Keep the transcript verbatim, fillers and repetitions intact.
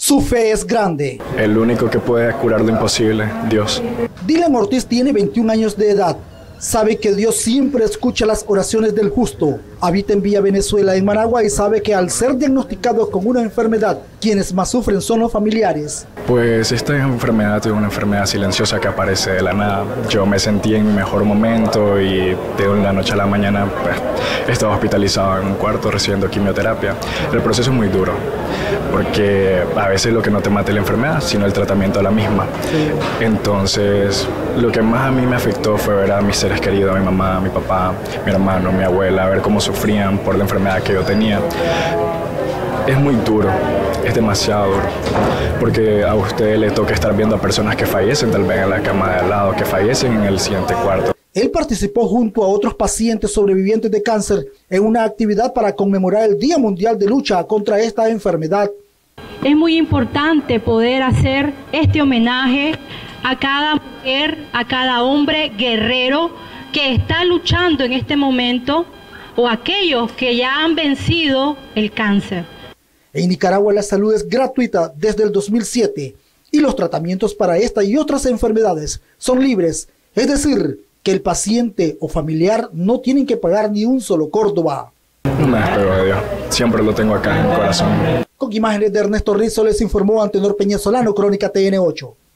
Su fe es grande. El único que puede curar lo imposible, Dios. Dylan Ortiz tiene veintiún años de edad. Sabe que Dios siempre escucha las oraciones del justo. Habita en Villa Venezuela, en Managua, y sabe que al ser diagnosticado con una enfermedad, quienes más sufren son los familiares. Pues esta enfermedad es una enfermedad silenciosa que aparece de la nada. Yo me sentí en mi mejor momento y de una noche a la mañana pues, estaba hospitalizado en un cuarto recibiendo quimioterapia. El proceso es muy duro, porque a veces lo que no te mata es la enfermedad, sino el tratamiento de la misma. Sí. Entonces, lo que más a mí me afectó fue ver a mis seres queridos, a mi mamá, a mi papá, mi hermano, mi abuela, ver cómo sufrían por la enfermedad que yo tenía. Es muy duro, es demasiado duro, porque a usted le toca estar viendo a personas que fallecen tal vez en la cama de al lado, que fallecen en el siguiente cuarto. Él participó junto a otros pacientes sobrevivientes de cáncer en una actividad para conmemorar el Día Mundial de Lucha contra esta enfermedad. Es muy importante poder hacer este homenaje a cada mujer, a cada hombre guerrero que está luchando en este momento o aquellos que ya han vencido el cáncer. En Nicaragua la salud es gratuita desde el dos mil siete y los tratamientos para esta y otras enfermedades son libres, es decir, que el paciente o familiar no tienen que pagar ni un solo Córdoba. No me despego de Dios, siempre lo tengo acá en el corazón. Con imágenes de Ernesto Rizzo les informó Antenor Peña Solano, Crónica T N ocho.